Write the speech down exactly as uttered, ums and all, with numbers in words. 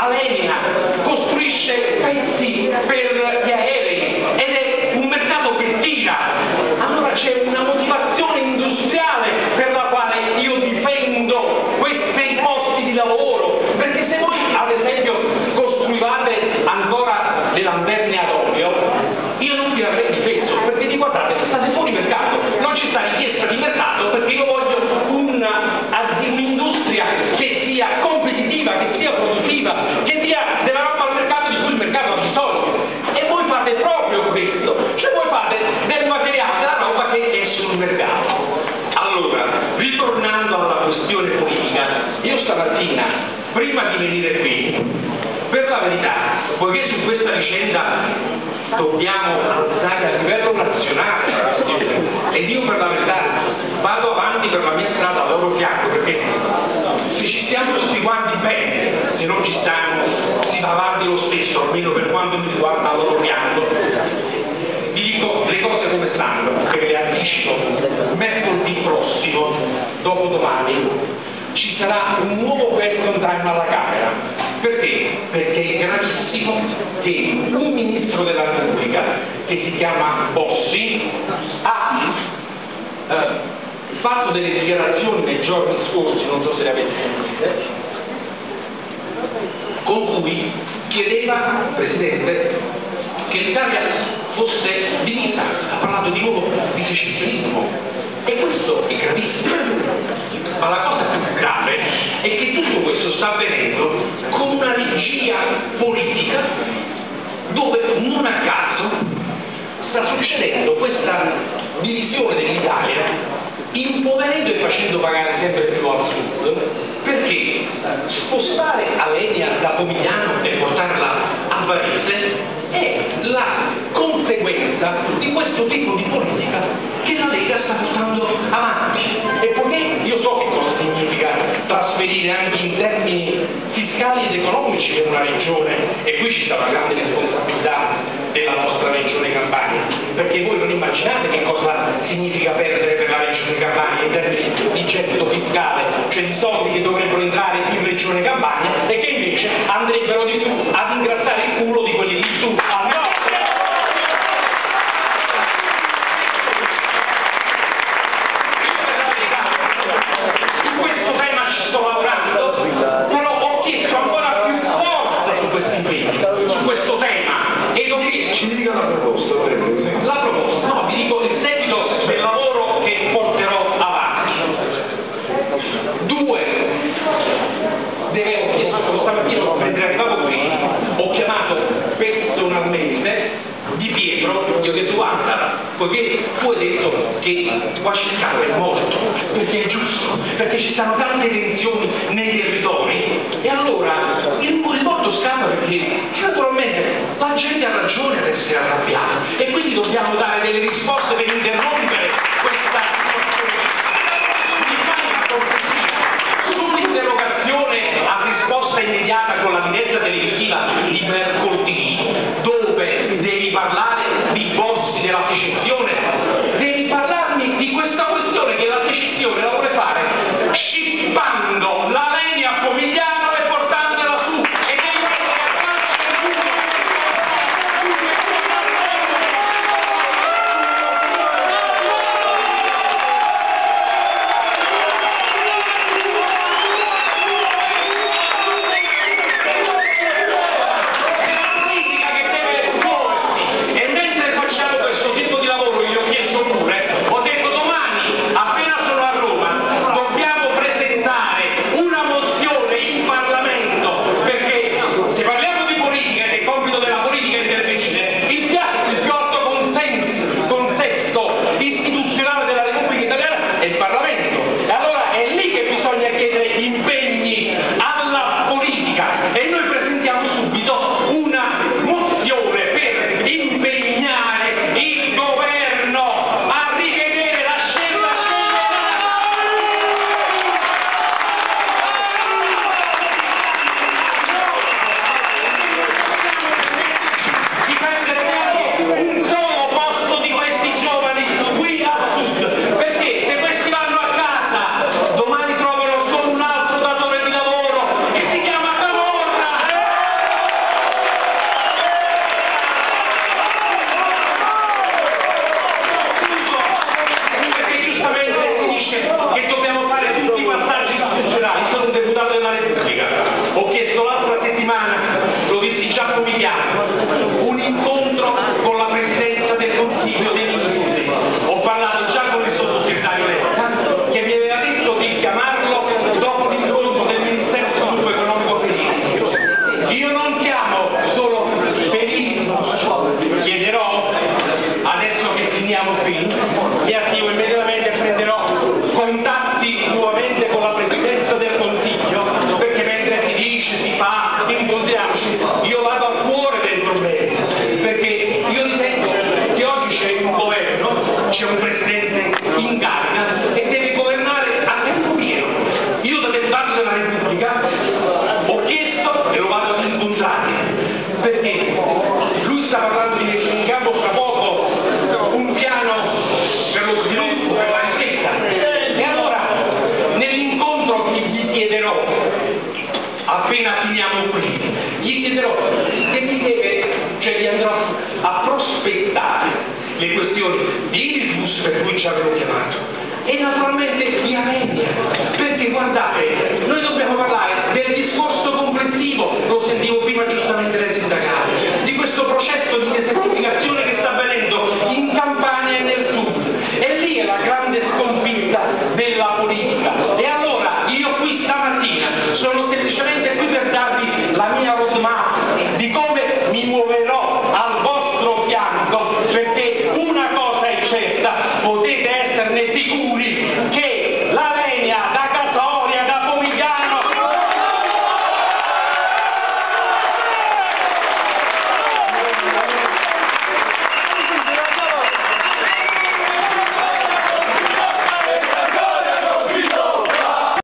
Alenia costruisce pezzi per gli aerei ed è un mercato che tira. Allora c'è una motivazione industriale per la quale io difendo questi posti di lavoro, perché se voi ad esempio costruivate ancora le lanterne ad olio, io non vi avrei difeso, perché di guardate, state fuori mercato, non ci sta richiesta di mercato, perché io voglio un'industria che sia competitiva, che sia produttiva, che dia della roba al mercato di cui il mercato ha bisogno. E voi fate proprio questo, cioè voi fate del materiale, della roba che è sul mercato. Allora, ritornando alla questione politica, io stamattina, prima di venire qui, per la verità, poiché su questa vicenda dobbiamo andare a livello nazionale ed io per la verità vado avanti per la mia strada a loro fianco, perché se ci stiamo tutti quanti bene, se non ci stiamo si va avanti lo stesso, almeno per quanto mi riguarda a loro fianco. Vi dico le cose come stanno, perché le anticipo. Mercoledì prossimo, dopodomani, ci sarà un nuovo question time alla Camera. Perché? Perché è gravissimo che un ministro della Repubblica, che si chiama Bossi, ha eh, fatto delle dichiarazioni nei giorni scorsi, non so se le avete sentite, con cui chiedeva, Presidente, che l'Italia fosse divisa. Ha parlato di nuovo di secessionismo e questo è gravissimo. Ma la cosa più grave è che tutto questo sta avvenendo con una regia politica dove non a caso sta succedendo questa divisione dell'Italia, impoverendo e facendo pagare sempre più al sud, perché spostare Alenia da Pomigliano e portarla a Varese è la conseguenza di questo tipo di politica che la Lega sta portando avanti. E poiché io so che cosa significa trasferire anche in termini fiscali ed economici per una regione, e qui ci sta una grande responsabilità della nostra regione Campania, perché voi non immaginate che cosa significa perdere per la regione Campania in termini di gettito fiscale, cioè di soldi che dovrebbero entrare in regione Campania e che invece andrebbero di più ad ingrassare il culo di quelli di su al nord. Su questo tema ci sto lavorando, però ho chiesto ancora più forza su questi impegni, su questo tema, e ho chiesto, ci dica la proposta, la proposta, no, vi dico il seguito del lavoro che porterò avanti. Due, deve, stamattina mentre arrivavo qui, ho chiamato personalmente Di Pietro, gli ho detto guarda, poiché tu hai detto che Washington è morto, perché è giusto, perché ci stanno tante tensioni nei territori, e allora il, il morto scappa perché naturalmente la gente ha ragione ad essere arrabbiata e quindi dobbiamo dare delle risposte per interrompere questa situazione. Sull'interrogazione a risposta immediata con la diretta televisiva di mercoledì, dove devi parlare di Bossi, della secessione, devi parlarmi di questa questione che la secessione la vuole fare scippando la Alenia a Pomigliano e portandola finiamo qui. Gli chiederò che mi deve, cioè gli andrò a prospettare le questioni di Irisbus per cui ci avevo chiamato. E naturalmente via media, perché guardate, noi dobbiamo parlare del discorso complessivo